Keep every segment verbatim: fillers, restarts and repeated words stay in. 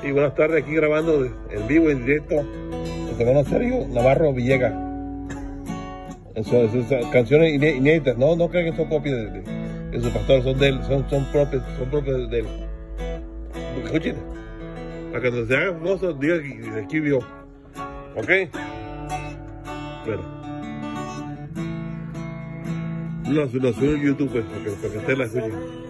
Sí, buenas tardes, aquí grabando en vivo, en directo, el hermano Sergio Navarro Villegas. En sus, en sus canciones inéditas, no, no crean que son copias de, de, de su pastor, son de él, son, son propias, son propias de él. Escuchen, para que cuando se haga famoso, diga que se escribió. ¿Ok? Bueno. Lo, lo subo en YouTube, pues, para que, para que ustedes la escuchen.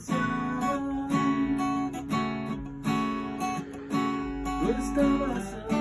No estabas